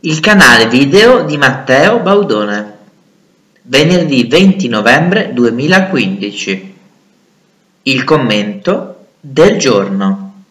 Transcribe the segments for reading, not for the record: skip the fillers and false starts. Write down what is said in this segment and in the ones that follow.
Il canale video di Matteo Baudone, venerdì 20 novembre 2015. Il commento del giorno.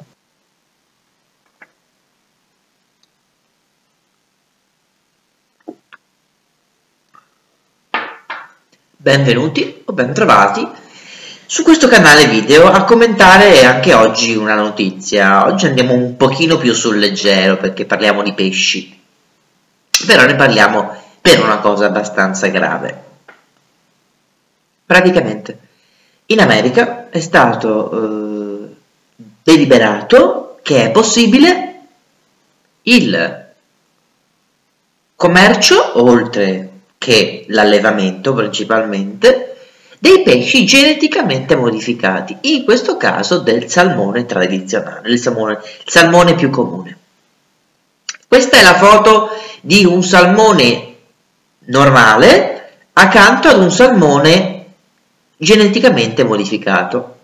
Benvenuti o bentrovati su questo canale video a commentare anche oggi una notizia. Oggi andiamo un pochino più sul leggero perché parliamo di pesci, però ne parliamo per una cosa abbastanza grave. Praticamente in America è stato deliberato che è possibile il commercio, oltre che l'allevamento principalmente, dei pesci geneticamente modificati, in questo caso del salmone tradizionale, il salmone più comune. Questa è la foto di un salmone normale accanto ad un salmone geneticamente modificato.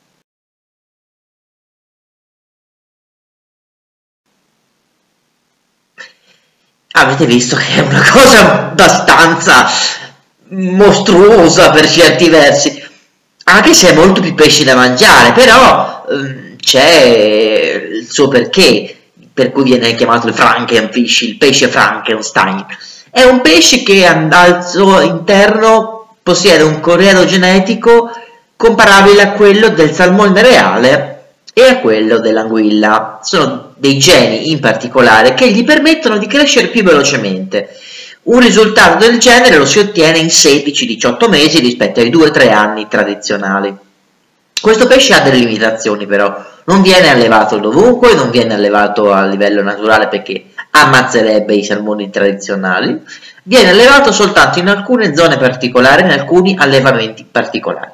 Avete visto che è una cosa abbastanza mostruosa per certi versi, anche se è molto più pesci da mangiare, però c'è il suo perché, per cui viene chiamato il Frankenfish, il pesce Frankenstein. È un pesce che al suo interno possiede un corredo genetico comparabile a quello del salmone reale e a quello dell'anguilla. Sono dei geni in particolare che gli permettono di crescere più velocemente. Un risultato del genere lo si ottiene in 16-18 mesi rispetto ai 2-3 anni tradizionali. Questo pesce ha delle limitazioni però, non viene allevato dovunque, non viene allevato a livello naturale perché ammazzerebbe i salmoni tradizionali, viene allevato soltanto in alcune zone particolari, in alcuni allevamenti particolari.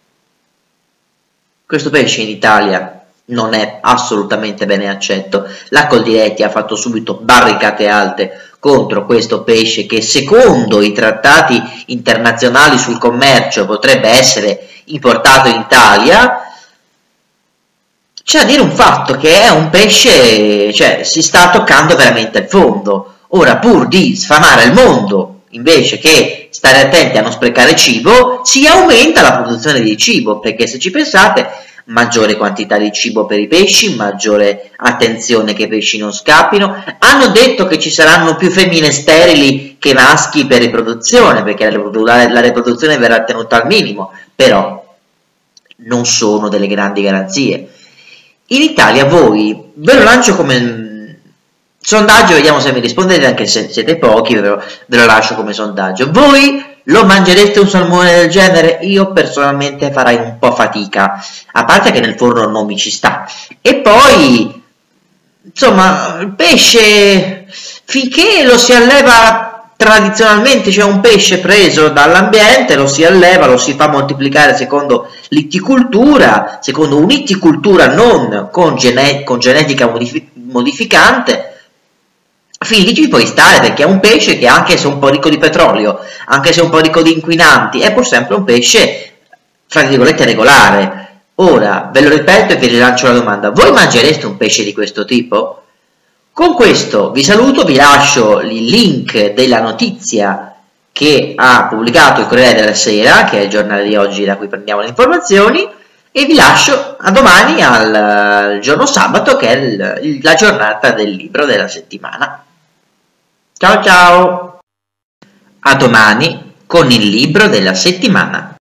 Questo pesce in Italia non è assolutamente bene accetto, la Coldiretti ha fatto subito barricate alte contro questo pesce che secondo i trattati internazionali sul commercio potrebbe essere importato in Italia. C'è da dire un fatto, che è un pesce, cioè si sta toccando veramente il fondo. Ora, pur di sfamare il mondo, invece che stare attenti a non sprecare cibo, si aumenta la produzione di cibo, perché se ci pensate, maggiore quantità di cibo per i pesci, maggiore attenzione che i pesci non scappino. Hanno detto che ci saranno più femmine sterili che maschi per riproduzione, perché la riproduzione verrà tenuta al minimo, però non sono delle grandi garanzie. In Italia voi, ve lo lancio come sondaggio, vediamo se mi rispondete, anche se siete pochi, però ve lo lascio come sondaggio. Voi lo mangereste un salmone del genere? Io personalmente farei un po' fatica, a parte che nel forno non mi ci sta. E poi, insomma, il pesce, finché lo si alleva tradizionalmente, cioè un pesce preso dall'ambiente, lo si alleva, lo si fa moltiplicare secondo l'itticultura, secondo un'itticultura non con genetica modificante, finché ci puoi stare, perché è un pesce che anche se un po' ricco di petrolio, anche se un po' ricco di inquinanti, è pur sempre un pesce, fra virgolette, regolare. Ora, ve lo ripeto e vi rilancio la domanda: voi mangereste un pesce di questo tipo? Con questo vi saluto, vi lascio il link della notizia che ha pubblicato il Corriere della Sera, che è il giornale di oggi da cui prendiamo le informazioni, e vi lascio a domani, al giorno sabato, che è la giornata del libro della settimana. Ciao ciao! A domani con il libro della settimana.